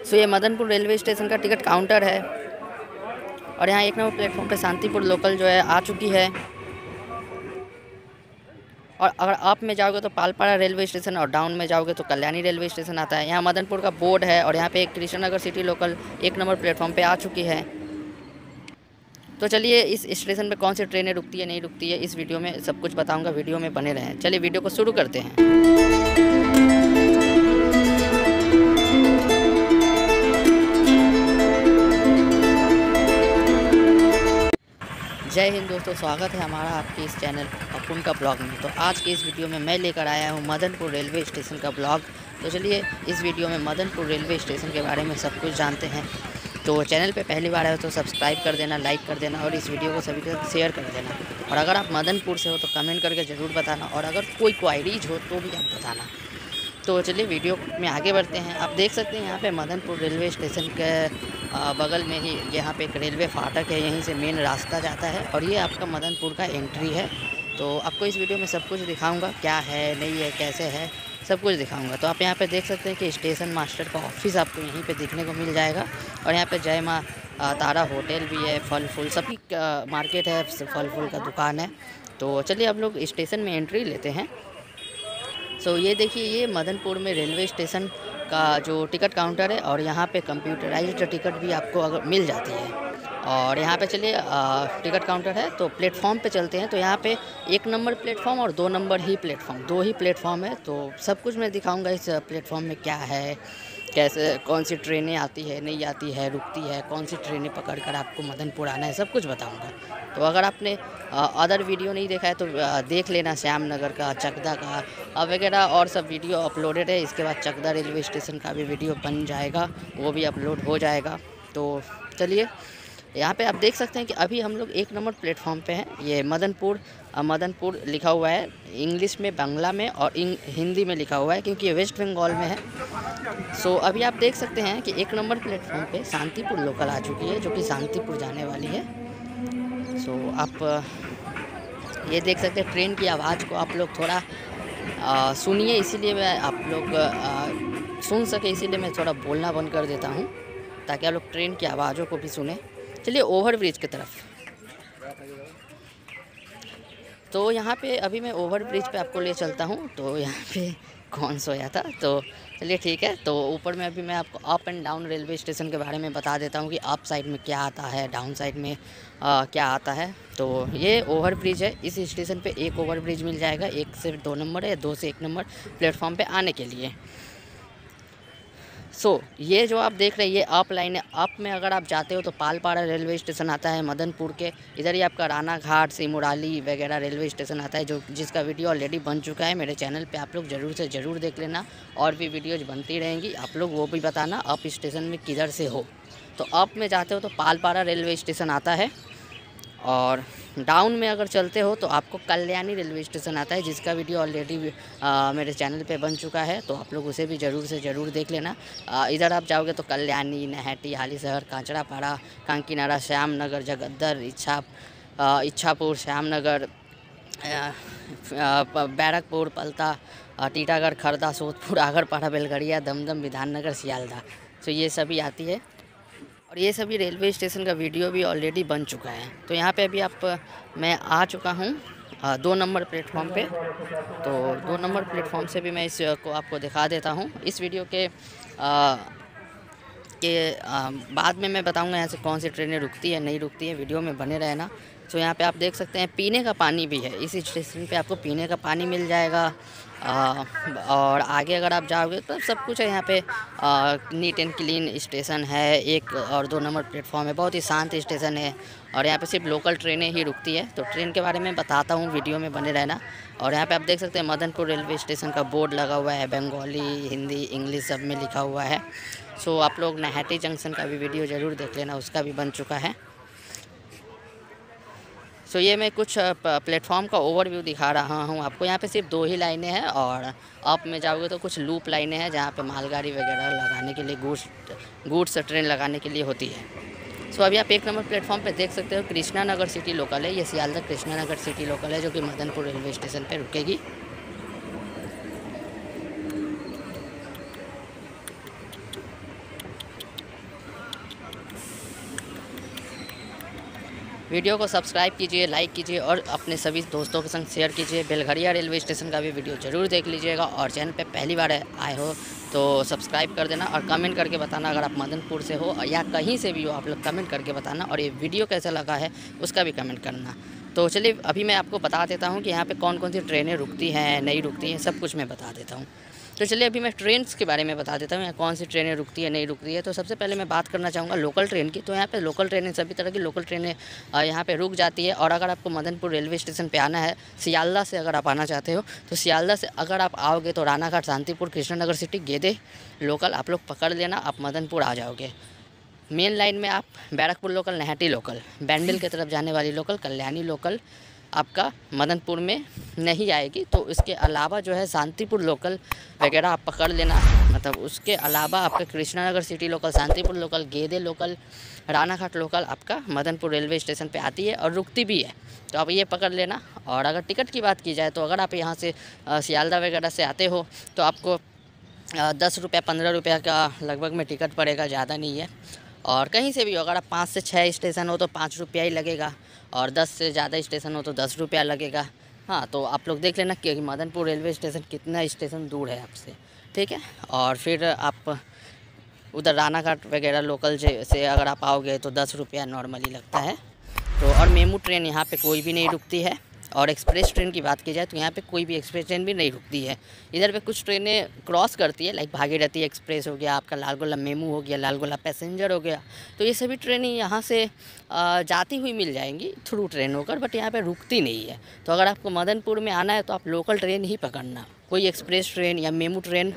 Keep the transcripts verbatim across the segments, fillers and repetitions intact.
सो ये Madanpur railway station का ticket counter है और यहाँ एक नंबर प्लेटफॉर्म पे शांतिपुर लोकल जो है आ चुकी है। और अगर अप में जाओगे तो पालपाड़ा रेलवे स्टेशन और डाउन में जाओगे तो कल्याणी रेलवे स्टेशन आता है। यहाँ मदनपुर का बोर्ड है और यहाँ पे कृष्णनगर सिटी लोकल एक नंबर प्लेटफॉर्म पे आ चुकी है। तो चलिए इस स्टेशन पे कौन सी ट्रेनें रुकती है नहीं रुकती है इस वीडियो में सब कुछ बताऊंगा, वीडियो में बने रहें। चलिए वीडियो को शुरू करते हैं। जय हिंद दोस्तों, स्वागत है हमारा आपके इस चैनल अपुन का ब्लॉग में। तो आज के इस वीडियो में मैं लेकर आया हूँ मदनपुर रेलवे स्टेशन का ब्लॉग। तो चलिए इस वीडियो में मदनपुर रेलवे स्टेशन के बारे में सब कुछ जानते हैं। तो चैनल पे पहली बार आए हो तो सब्सक्राइब कर देना, लाइक कर देना और इस वीडियो को सभी के साथ शेयर कर देना। और अगर आप मदनपुर से हो तो कमेंट करके ज़रूर बताना और अगर कोई क्वायरीज हो तो भी आप बताना। तो चलिए वीडियो में आगे बढ़ते हैं। आप देख सकते हैं यहाँ पे मदनपुर रेलवे स्टेशन के बगल में ही यहाँ पे एक रेलवे फाटक है, यहीं से मेन रास्ता जाता है और ये आपका मदनपुर का एंट्री है। तो आपको इस वीडियो में सब कुछ दिखाऊंगा, क्या है नहीं है कैसे है सब कुछ दिखाऊंगा। तो आप यहाँ पे देख सकते हैं कि स्टेशन मास्टर का ऑफिस आपको यहीं पे देखने को मिल जाएगा और यहाँ पे जय माँ तारा होटल भी है, फल फूल सभी मार्केट है, फल फूल का दुकान है। तो चलिए अब लोग स्टेशन में एंट्री लेते हैं। सो so, ये देखिए ये मदनपुर में रेलवे स्टेशन का जो टिकट काउंटर है और यहाँ पे कंप्यूटराइज्ड टिकट भी आपको अगर मिल जाती है। और यहाँ पे चलिए टिकट काउंटर है तो प्लेटफॉर्म पे चलते हैं। तो यहाँ पे एक नंबर प्लेटफॉर्म और दो नंबर ही प्लेटफॉर्म दो ही प्लेटफॉर्म है। तो सब कुछ मैं दिखाऊंगा इस प्लेटफॉर्म में क्या है, कैसे कौन सी ट्रेनें आती है नहीं आती है, रुकती है, कौन सी ट्रेनें पकड़कर आपको मदनपुर आना है, सब कुछ बताऊंगा। तो अगर आपने अदर वीडियो नहीं देखा है तो देख लेना, श्यामनगर का, चकदा का वगैरह और सब वीडियो अपलोडेड है। इसके बाद चकदा रेलवे स्टेशन का भी वीडियो बन जाएगा, वो भी अपलोड हो जाएगा। तो चलिए यहाँ पे आप देख सकते हैं कि अभी हम लोग एक नंबर प्लेटफॉर्म पे हैं। ये मदनपुर मदनपुर लिखा हुआ है इंग्लिश में, बांग्ला में और हिंदी में लिखा हुआ है क्योंकि ये वेस्ट बंगाल में है। सो so, अभी आप देख सकते हैं कि एक नंबर प्लेटफॉर्म पे शांतिपुर लोकल आ चुकी है जो कि शांतिपुर जाने वाली है। सो so, आप ये देख सकते हैं ट्रेन की आवाज़ को आप लोग थोड़ा सुनिए, इसीलिए मैं आप लोग आ, सुन सके इसीलिए मैं थोड़ा बोलना बंद कर देता हूँ ताकि आप लोग ट्रेन की आवाज़ों को भी सुने। चलिए ओवर ब्रिज की तरफ। तो यहाँ पे अभी मैं ओवर ब्रिज पे आपको ले चलता हूँ। तो यहाँ पे कौन सोया था, तो चलिए ठीक है। तो ऊपर में अभी मैं आपको up and down railway station के बारे में बता देता हूँ कि अप साइड में क्या आता है, डाउन साइड में आ, क्या आता है। तो ये ओवर ब्रिज है। इस स्टेशन पे एक ओवर ब्रिज मिल जाएगा, एक से दो नंबर है, दो से एक नंबर प्लेटफॉर्म पे आने के लिए। सो so, ये जो आप देख रहे हैं ये अप लाइन है। अप में अगर आप जाते हो तो पालपाड़ा रेलवे स्टेशन आता है मदनपुर के, इधर ही आपका राना घाट, सिमुराली वगैरह रेलवे स्टेशन आता है जो जिसका वीडियो ऑलरेडी बन चुका है मेरे चैनल पे। आप लोग ज़रूर से ज़रूर देख लेना और भी वीडियोज़ बनती रहेंगी। आप लोग वो भी बताना अप स्टेशन में किधर से हो। तो अप में जाते हो तो पालपाड़ा रेलवे स्टेशन आता है और डाउन में अगर चलते हो तो आपको कल्याणी रेलवे स्टेशन आता है जिसका वीडियो ऑलरेडी मेरे चैनल पे बन चुका है। तो आप लोग उसे भी ज़रूर से ज़रूर देख लेना। इधर आप जाओगे तो कल्याणी, नहटी, हालीशहर, कांचड़ापाड़ा, कांकीनाड़ा, श्यामनगर, जगद्दर, इच्छा इच्छापुर, श्यामनगर, बैरकपुर, पलता, टीटागढ़, खरदा, सोदपुर, आगरपाड़ा, बेलगड़िया, दमदम, विधाननगर, सियालदा। तो ये सभी आती है और ये सभी रेलवे स्टेशन का वीडियो भी ऑलरेडी बन चुका है। तो यहाँ पे अभी आप मैं आ चुका हूँ दो नंबर प्लेटफॉर्म पे। तो दो नंबर प्लेटफॉर्म से भी मैं इस को आपको दिखा देता हूँ। इस वीडियो के आ, के आ, बाद में मैं बताऊँगा यहाँ से कौन सी ट्रेनें रुकती है नहीं रुकती है, वीडियो में बने रहना। तो यहाँ पे आप देख सकते हैं पीने का पानी भी है। इस स्टेशन पे आपको पीने का पानी मिल जाएगा। आ, और आगे अगर आप जाओगे तो सब कुछ है यहाँ पे। आ, नीट एंड क्लीन स्टेशन है। एक और दो नंबर प्लेटफॉर्म है, बहुत ही शांत स्टेशन है और यहाँ पे सिर्फ लोकल ट्रेनें ही रुकती है। तो ट्रेन के बारे में बताता हूँ, वीडियो में बने रहना। और यहाँ पे आप देख सकते हैं मदनपुर रेलवे स्टेशन का बोर्ड लगा हुआ है, बंगाली, हिंदी, इंग्लिश सब में लिखा हुआ है। सो आप लोग नहटी जंक्शन का भी वीडियो ज़रूर देख लेना, उसका भी बन चुका है। सो so, ये मैं कुछ प्लेटफॉर्म का ओवरव्यू दिखा रहा हूँ आपको। यहाँ पे सिर्फ दो ही लाइनें हैं और अप में जाओगे तो कुछ लूप लाइनें हैं जहाँ पे मालगाड़ी वगैरह लगाने के लिए, गुड्स गुड्स ट्रेन लगाने के लिए होती है। सो so, अभी आप एक नंबर प्लेटफॉर्म पे देख सकते हो कृष्णानगर सिटी लोकल है। ये सियालदा कृष्णानगर सिटी लोकल है जो कि मदनपुर रेलवे स्टेशन पर रुकेगी। वीडियो को सब्सक्राइब कीजिए, लाइक कीजिए और अपने सभी दोस्तों के संग शेयर कीजिए। बेलघरिया रेलवे स्टेशन का भी वीडियो ज़रूर देख लीजिएगा और चैनल पे पहली बार आए हो तो सब्सक्राइब कर देना और कमेंट करके बताना अगर आप मदनपुर से हो या कहीं से भी हो, आप लोग कमेंट करके बताना और ये वीडियो कैसा लगा है उसका भी कमेंट करना। तो चलिए अभी मैं आपको बता देता हूँ कि यहाँ पे कौन कौन सी ट्रेनें रुकती हैं, नहीं रुकती हैं, सब कुछ मैं बता देता हूँ। तो चलिए अभी मैं ट्रेन्स के बारे में बता देता हूँ, यहाँ कौन सी ट्रेनें रुकती है, नहीं रुकती है। तो सबसे पहले मैं बात करना चाहूँगा लोकल ट्रेन की। तो यहाँ पे लोकल ट्रेनें, सभी तरह की लोकल ट्रेनें यहाँ पे रुक जाती है। और अगर आपको मदनपुर रेलवे स्टेशन पे आना है, सियालदा से अगर आप आना चाहते हो तो सियालदा से अगर आप आओगे तो रानाघाट, शांतिपुर, कृष्णनगर सिटी, गेदे लोकल आप लोग पकड़ लेना, आप मदनपुर आ जाओगे। मेन लाइन में आप बैरकपुर लोकल, नैहाटी लोकल, बैंडल की तरफ जाने वाली लोकल, कल्याणी लोकल आपका मदनपुर में नहीं आएगी। तो इसके अलावा जो है शांतिपुर लोकल वगैरह आप पकड़ लेना। मतलब उसके अलावा आपका Krishnanagar city local, Shantipur local, Gede local, Ranaghat local आपका मदनपुर रेलवे स्टेशन पे आती है और रुकती भी है, तो आप ये पकड़ लेना। और अगर टिकट की बात की जाए तो अगर आप यहाँ से सियालदा वगैरह से आते हो तो आपको दस रुपया पंद्रह रुपया का लगभग में टिकट पड़ेगा, ज़्यादा नहीं है। और कहीं से भी हो, अगर आप पाँच से छः स्टेशन हो तो पाँच रुपया ही लगेगा और दस से ज़्यादा स्टेशन हो तो दस रुपया लगेगा। हाँ, तो आप लोग देख लेना कि मदनपुर रेलवे स्टेशन कितना स्टेशन दूर है आपसे, ठीक है। और फिर आप उधर रानाघाट वगैरह लोकल से अगर आप आओगे तो दस रुपया नॉर्मली लगता है। तो और मेमू ट्रेन यहाँ पे कोई भी नहीं रुकती है। और एक्सप्रेस ट्रेन की बात की जाए तो यहाँ पे कोई भी एक्सप्रेस ट्रेन भी नहीं रुकती है। इधर पे कुछ ट्रेनें क्रॉस करती है, लाइक भागीरथी एक्सप्रेस हो गया, आपका लालगोला मेमू हो गया, लालगोला पैसेंजर हो गया। तो ये सभी ट्रेनें यहाँ से जाती हुई मिल जाएंगी थ्रू ट्रेन होकर, बट यहाँ पे रुकती नहीं है। तो अगर आपको मदनपुर में आना है तो आप लोकल ट्रेन ही पकड़ना, कोई एक्सप्रेस ट्रेन या मेमू ट्रेन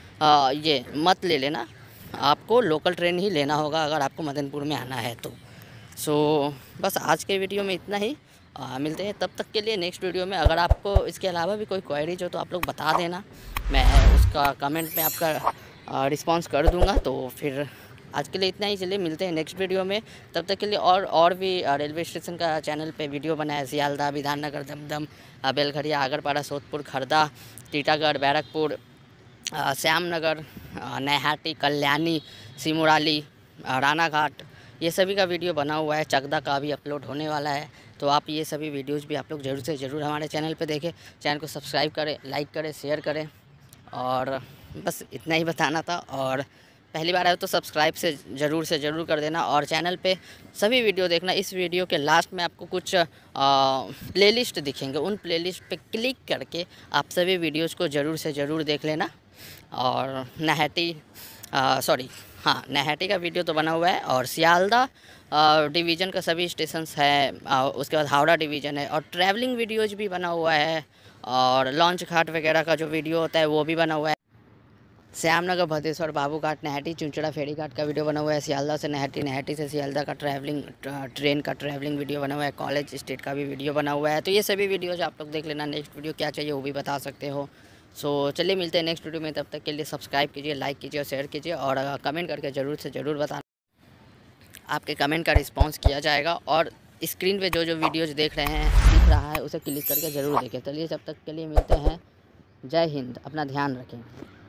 ये मत ले लेना, आपको लोकल ट्रेन ही लेना होगा अगर आपको मदनपुर में आना है तो। सो बस आज के वीडियो में इतना ही। आ, मिलते हैं तब तक के लिए नेक्स्ट वीडियो में। अगर आपको इसके अलावा भी कोई क्वेरीज हो तो आप लोग बता देना, मैं उसका कमेंट में आपका रिस्पांस कर दूंगा। तो फिर आज के लिए इतना ही, चलिए मिलते हैं नेक्स्ट वीडियो में। तब तक के लिए और और भी रेलवे स्टेशन का चैनल पे वीडियो बनाया, सियालदा, विधाननगर, दमदम, बेलघरिया, आगरपाड़ा, सोदपुर, खरदा, टीटागढ़, बैरकपुर, श्यामनगर, नैहाटी, कल्याणी, सिमुराली, रानाघाट, ये सभी का वीडियो बना हुआ है। चकदा का भी अपलोड होने वाला है, तो आप ये सभी वीडियोज़ भी आप लोग ज़रूर से ज़रूर हमारे चैनल पे देखें। चैनल को सब्सक्राइब करें, लाइक करें, शेयर करें और बस इतना ही बताना था। और पहली बार आए तो सब्सक्राइब से ज़रूर से ज़रूर कर देना और चैनल पे सभी वीडियो देखना। इस वीडियो के लास्ट में आपको कुछ प्लेलिस्ट दिखेंगे, उन प्लेलिस्ट पे क्लिक करके आप सभी वीडियोज़ को ज़रूर से ज़रूर देख लेना। और नैहाटी सॉरी हाँ नैहाटी का वीडियो तो बना हुआ है और सियालदा डिवीज़न का सभी स्टेशंस है, उसके बाद हावड़ा डिवीज़न है और ट्रैवलिंग वीडियोज़ भी बना हुआ है। और लॉन्च घाट वगैरह का जो वीडियो होता है वो भी बना हुआ है। श्यामनगर, भदेश्वर, बाबूघाट, नैहाटी, चुंचड़ा, फेरी घाट का वीडियो बना हुआ है। सियालदा से नैहाटी, नैहाटी से सियालदा का ट्रैवलिंग ट्रेन का ट्रैवलिंग वीडियो बना हुआ है। कॉलेज स्टेट का भी वीडियो बना हुआ है। तो ये सभी वीडियोज़ आप लोग देख लेना। नेक्स्ट वीडियो क्या चाहिए वो भी बता सकते हो। सो so, चलिए मिलते हैं नेक्स्ट वीडियो में। तब तक के लिए सब्सक्राइब कीजिए, लाइक कीजिए और शेयर कीजिए और कमेंट करके ज़रूर से ज़रूर बताना। आपके कमेंट का रिस्पांस किया जाएगा और स्क्रीन पे जो जो वीडियोज़ देख रहे हैं, दिख रहा है, उसे क्लिक करके ज़रूर देखें। चलिए तब तक के लिए मिलते हैं। जय हिंद, अपना ध्यान रखें।